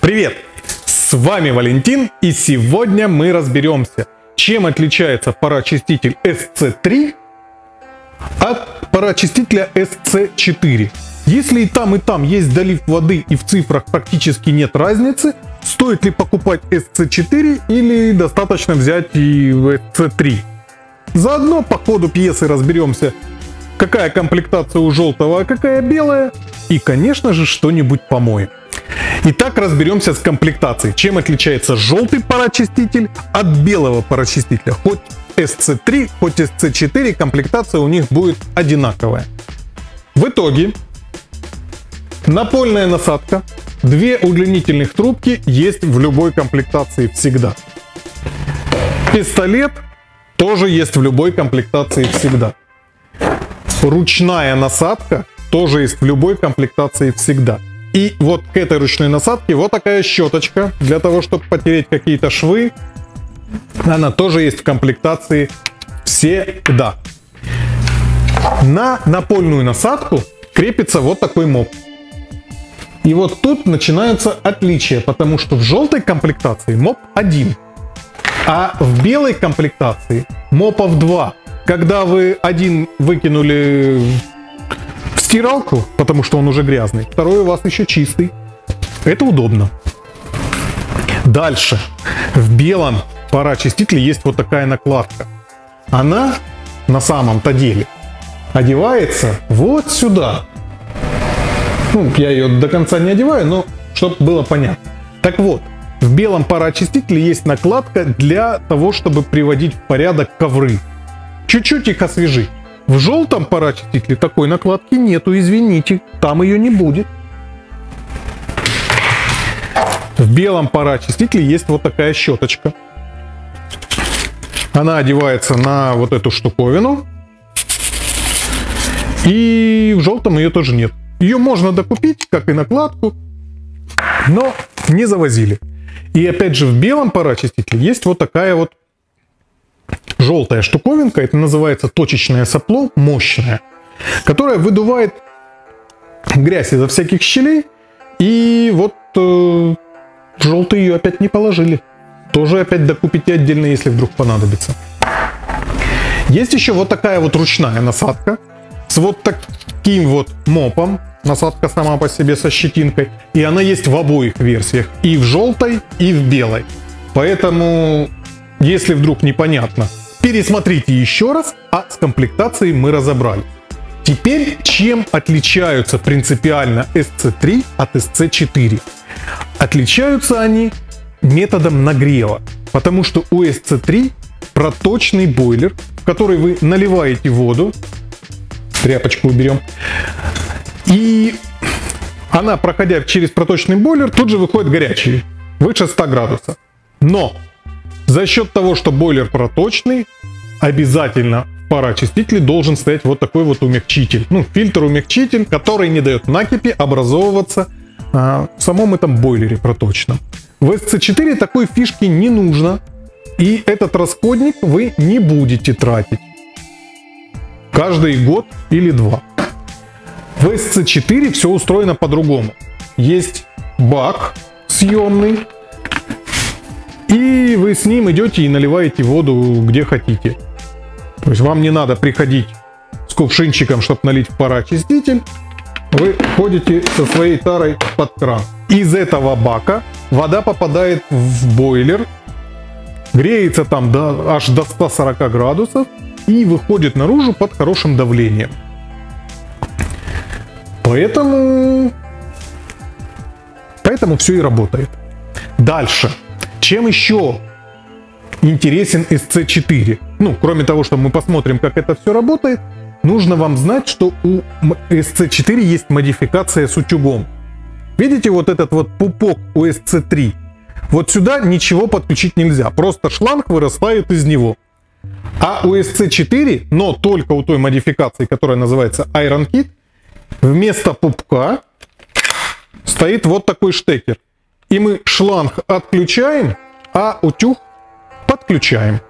Привет! С вами Валентин, и сегодня мы разберемся, чем отличается пароочиститель SC3 от пароочистителя SC4. Если и там есть долив воды и в цифрах практически нет разницы, стоит ли покупать SC4 или достаточно взять и SC3. Заодно по ходу пьесы разберемся, какая комплектация у желтого, а какая белая, и, конечно же, что-нибудь помоем. Итак, разберемся с комплектацией. Чем отличается желтый пароочиститель от белого пароочистителя. Хоть SC3, хоть SC4, комплектация у них будет одинаковая. В итоге, напольная насадка, две удлинительных трубки есть в любой комплектации всегда. Пистолет тоже есть в любой комплектации всегда. Ручная насадка тоже есть в любой комплектации всегда. И вот к этой ручной насадке вот такая щеточка для того, чтобы потереть какие-то швы. Она тоже есть в комплектации всегда. На напольную насадку крепится вот такой моп. И вот тут начинаются отличия, потому что в желтой комплектации моп один, а в белой комплектации мопов два. Когда вы один выкинули в стиралку, потому что он уже грязный, второй у вас еще чистый. Это удобно. Дальше. В белом пароочистителе есть вот такая накладка. Она на самом-то деле одевается вот сюда. Ну, я ее до конца не одеваю, но чтобы было понятно. Так вот, в белом пароочистителе есть накладка для того, чтобы приводить в порядок ковры. Чуть-чуть их освежить. В желтом пароочистителе такой накладки нету, извините, там ее не будет. В белом пароочистителе есть вот такая щеточка. Она одевается на вот эту штуковину. И в желтом ее тоже нет. Ее можно докупить, как и накладку, но не завозили. И опять же в белом пароочистителе есть вот такая вот желтая штуковинка, это называется точечное сопло, мощное, которое выдувает грязь изо всяких щелей. И вот желтый ее опять не положили. Тоже опять докупите отдельно, если вдруг понадобится. Есть еще вот такая вот ручная насадка с вот таким вот мопом. Насадка сама по себе со щетинкой. И она есть в обоих версиях. И в желтой, и в белой. Поэтому, если вдруг непонятно, пересмотрите еще раз, а с комплектацией мы разобрались. Теперь, чем отличаются принципиально SC3 от SC4? Отличаются они методом нагрева, потому что у SC3 проточный бойлер, в который вы наливаете воду, тряпочку уберем, и она, проходя через проточный бойлер, тут же выходит горячий, выше 100 градусов. Но за счет того, что бойлер проточный, обязательно в пароочистителе должен стоять вот такой вот умягчитель. Ну, фильтр-умягчитель, который не дает накипи образовываться в самом этом бойлере проточном. В SC4 такой фишки не нужно, и этот расходник вы не будете тратить каждый год или два. В SC4 все устроено по-другому. Есть бак съемный, и вы с ним идете и наливаете воду где хотите. То есть вам не надо приходить с кувшинчиком, чтобы налить в пароочиститель. Вы ходите со своей тарой под кран. Из этого бака вода попадает в бойлер, греется там аж до 140 градусов и выходит наружу под хорошим давлением. Поэтому все и работает. Дальше. Чем еще интересен SC4? Ну, кроме того, что мы посмотрим, как это все работает, нужно вам знать, что у SC4 есть модификация с утюгом. Видите вот этот вот пупок у SC3? Вот сюда ничего подключить нельзя, просто шланг вырастает из него. А у SC4, но только у той модификации, которая называется Iron Kit, вместо пупка стоит вот такой штекер. И мы шланг отключаем, а утюг подключаем.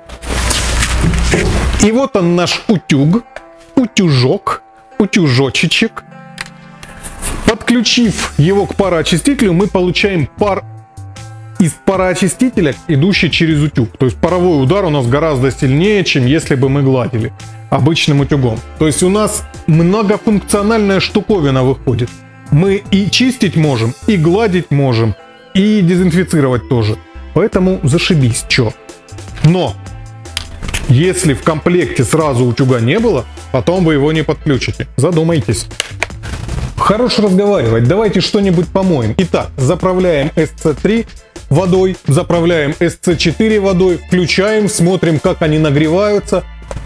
И вот он наш утюг, утюжок, утюжочечек. Подключив его к пароочистителю, мы получаем пар из пароочистителя, идущий через утюг. То есть паровой удар у нас гораздо сильнее, чем если бы мы гладили обычным утюгом. То есть у нас многофункциональная штуковина выходит. Мы и чистить можем, и гладить можем, и дезинфицировать тоже. Поэтому зашибись, чё. Но если в комплекте сразу утюга не было, потом вы его не подключите. Задумайтесь. Хорош разговаривать, давайте что-нибудь помоем. Итак, заправляем SC3 водой, заправляем SC4 водой, включаем, смотрим, как они нагреваются.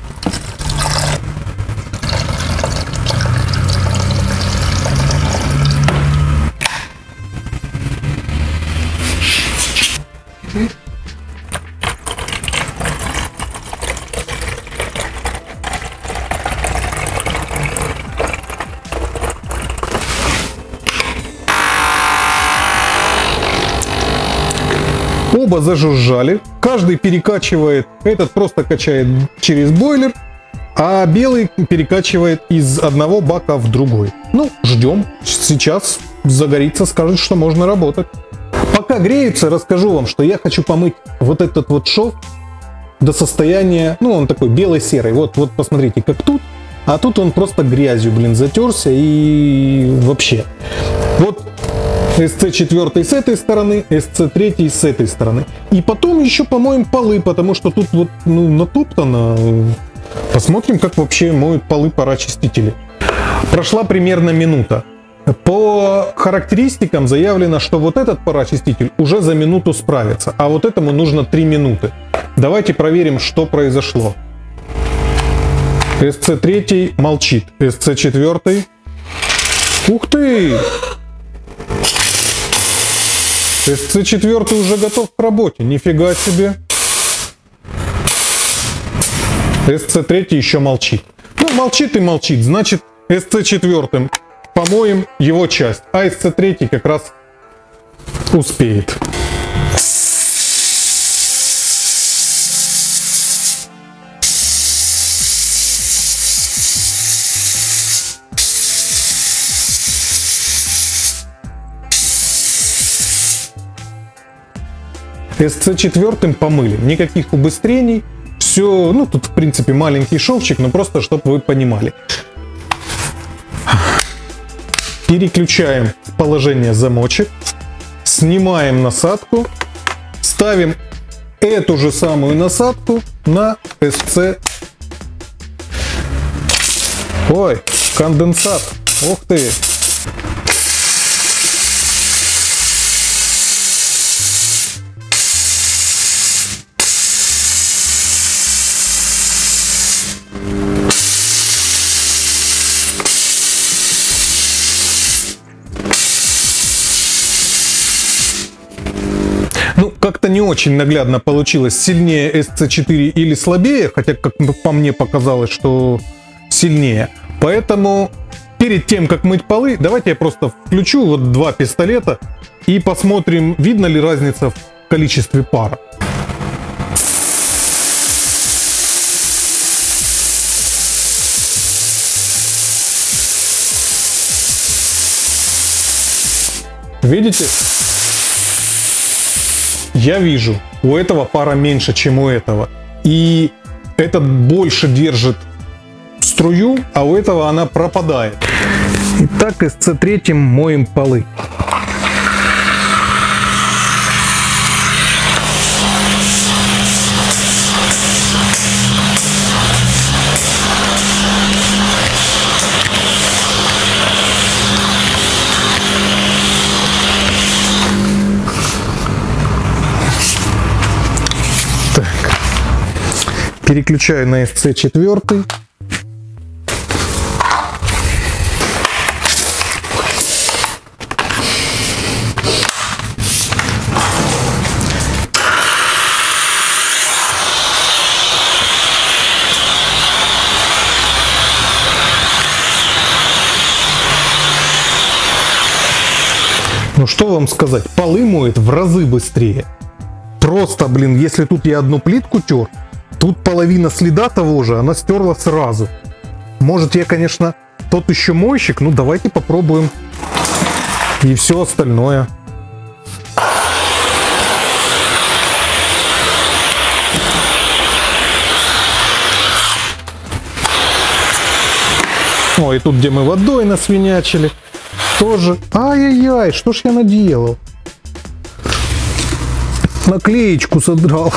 Оба зажужжали, каждый перекачивает, этот просто качает через бойлер, а белый перекачивает из одного бака в другой. Ну, ждем, сейчас загорится, скажет, что можно работать. Пока греются, расскажу вам, что я хочу помыть вот этот вот шов до состояния, ну, он такой бело-серый. Вот посмотрите, как тут, а тут он просто грязью, блин, затерся и вообще. Вот SC4 с этой стороны, SC3 с этой стороны. И потом еще помоем полы, потому что тут вот, ну, натоптано. Посмотрим, как вообще моют полы пароочистители. Прошла примерно минута. По характеристикам заявлено, что вот этот пароочиститель уже за минуту справится, а вот этому нужно 3 минуты. Давайте проверим, что произошло. SC3 молчит, SC4... Ух ты! SC4 уже готов к работе, нифига себе. SC3 еще молчит. Ну, молчит и молчит, значит, SC4 помоем его часть, а SC3 как раз успеет. SC4 помыли, никаких убыстрений, все, ну тут в принципе маленький шовчик, но просто чтобы вы понимали. Переключаем в положение замочек, снимаем насадку, ставим эту же самую насадку на SC. Ой, конденсат, ух ты! Ну, как-то не очень наглядно получилось, сильнее SC4 или слабее, хотя, как по мне показалось, что сильнее. Поэтому перед тем, как мыть полы, давайте я просто включу вот 2 пистолета и посмотрим, видно ли разница в количестве пара. Видите? Я вижу, у этого пара меньше, чем у этого. И этот больше держит струю, а у этого она пропадает. Итак, SC3 моем полы. Переключаю на SC4. Ну что вам сказать, полы моет в разы быстрее. Просто, блин, если тут я одну плитку тер, тут половина следа того же, она стерла сразу. Может, я, конечно, тот еще мойщик, ну давайте попробуем и все остальное. О, и тут, где мы водой насвинячили, тоже. Ай-яй-яй, что ж я наделал? Наклеечку содрал.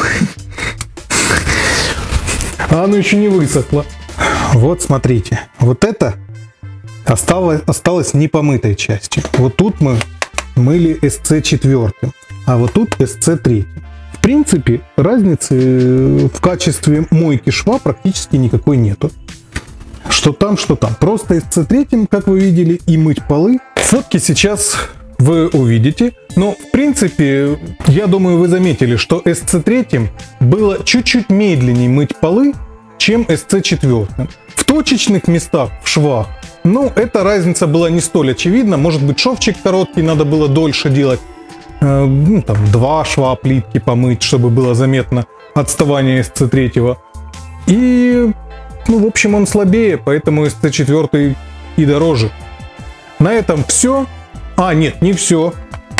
А оно еще не высохло. Вот смотрите, вот это осталось непомытой частью. Вот тут мы мыли SC4, а вот тут SC3. В принципе, разницы в качестве мойки шва практически никакой нету. Что там, что там. Просто SC3, как вы видели, и мыть полы. Фотки сейчас вы увидите. Но, в принципе, я думаю, вы заметили, что SC3 было чуть-чуть медленнее мыть полы, чем SC4. В точечных местах, в швах, ну, эта разница была не столь очевидна. Может быть, шовчик короткий, надо было дольше делать. Ну, там, 2 шва плитки помыть, чтобы было заметно отставание SC3. И, ну, в общем, он слабее, поэтому SC4 и дороже. На этом все. А, нет, не все.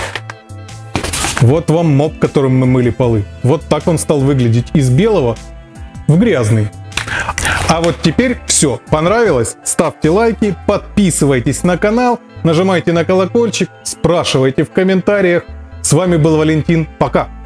Вот вам моп, которым мы мыли полы. Вот так он стал выглядеть из белого в грязный. А вот теперь все. Понравилось? Ставьте лайки, подписывайтесь на канал, нажимайте на колокольчик, спрашивайте в комментариях. С вами был Валентин. Пока!